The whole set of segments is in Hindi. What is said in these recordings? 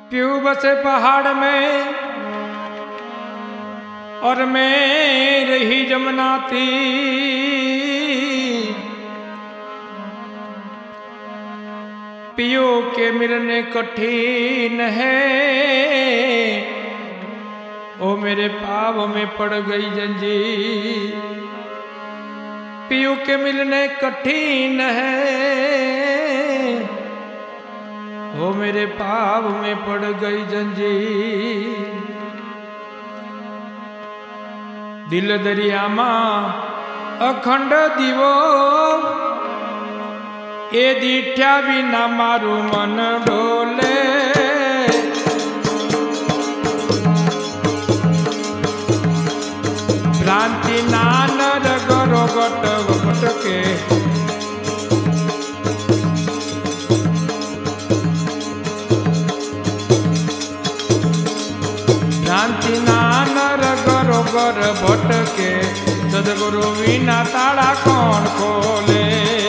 प्यू बसे पहाड़ में और मैं रही जमुना तीर। पियो के मिलने कठिन है, ओ मेरे पाव में पड़ गई जंजीर। पियो के मिलने कठिन है, ओ मेरे पाव में पड़ गई जंजीर। दिल दरिया मां अखंड दीवो, ए दीठ्या बिना मारू मन डोले। भ्रांति नान रगरो गट गटके, भ्रांति नान रगरो गर भटके। सदगुरु विना ताड़ा कौन खोले।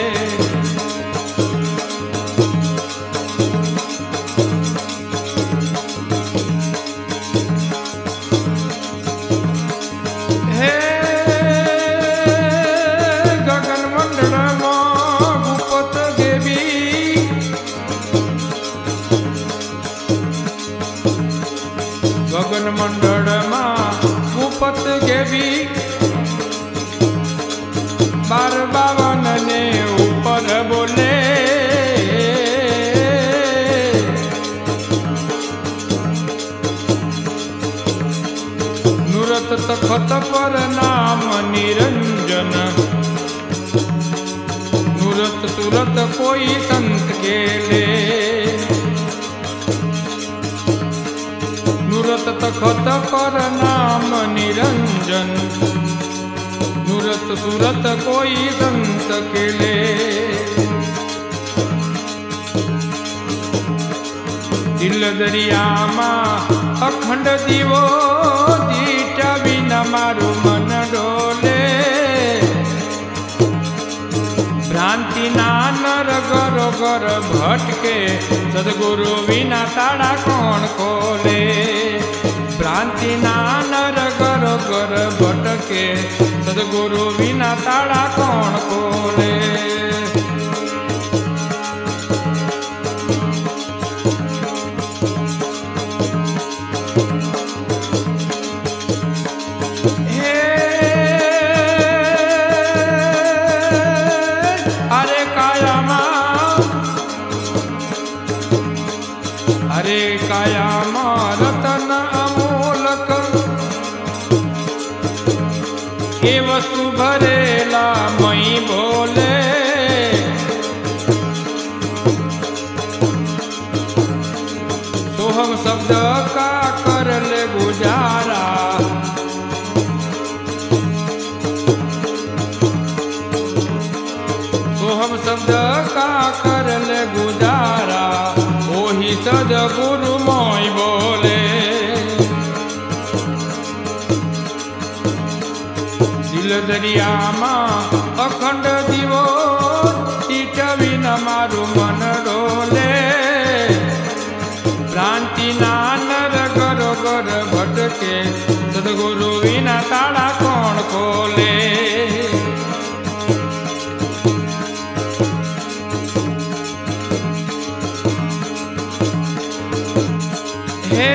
गगन मंडल भूपत गेवी, बार बावन ने ऊपर बोले। नुरत तखत पर नाम निरंजन, नुरत सुरत कोई संत के ले। नुरत तखत पर नाम निरंजन, नुरत सुरत कोई संत के ले। दिल दरिया मां अखंड दीवो, दीठा बिना मारू मन डोले। भ्रांति नान रगरो गर भटके, सदगुरु विना ताड़ा कौन खोले। भ्रांति नान रगरो गर भटके, सदगुरु विना ताड़ा कौन खोले। हरे काया मां रतन अमोलक, ए वस्तु भरेला मई बोले। सोहम शब्द का कर ले गुजारा, सोहम शब्द का कर ले गुजारा। ओही सदगुरु मोई बोले। दिल दरिया मां अखंड दीवो, दीठा बिना मारू मन डोले। भ्रांति नान रगरो गर भटके, सदगुरु विना ताड़ा कौन खोले। हे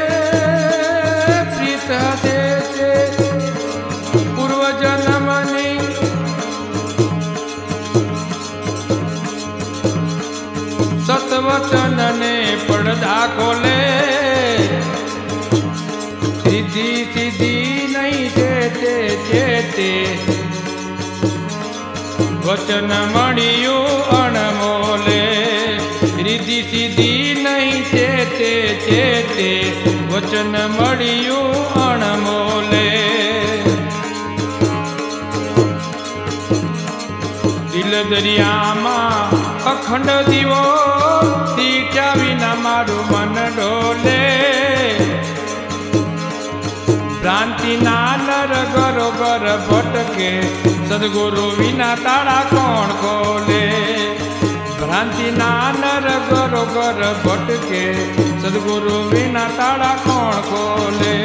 प्रीत हसे पूर्व जन्मनी, सतवचन ने पड़दा खोले। सीधी सीधी नहीं चेते चेते, वचन मणियु अणमोले। रिद्धि सीधी नहीं चेते चेते, वचन मणियु अणमोले। दिल दरिया मां अखंड दीवो, दीठा बिना मारू मन डोले। भ्रांति नान रगरो गर भटके, सदगुरु विना ताड़ा कौन खोले। भ्रांति नानर गरो गर भटके सदगुरु बिना ताड़ा कौन खोले।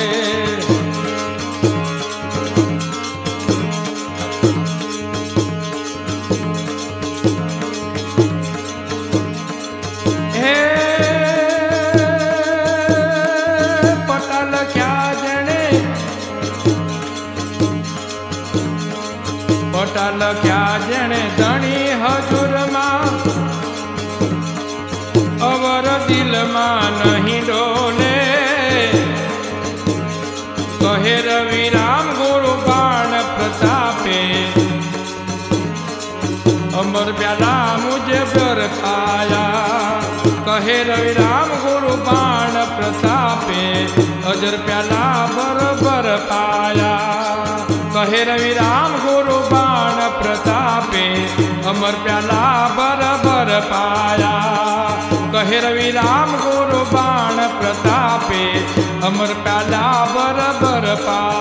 पटल क्या जने धनी हजूर मां अवर दिल मां नहीं डोले। कहे रवि राम गुरु बाण प्रतापे अमर प्याला मुझे बर पाया। कहे रवि राम गुरु बाण प्रतापे अजर प्याला बर पाया। कहे रवि राम गुरु बाण प्रतापे अमर प्याला बर पाया। कहे रवि राम गुरु बाण प्रतापे अमर प्याला बर पाया।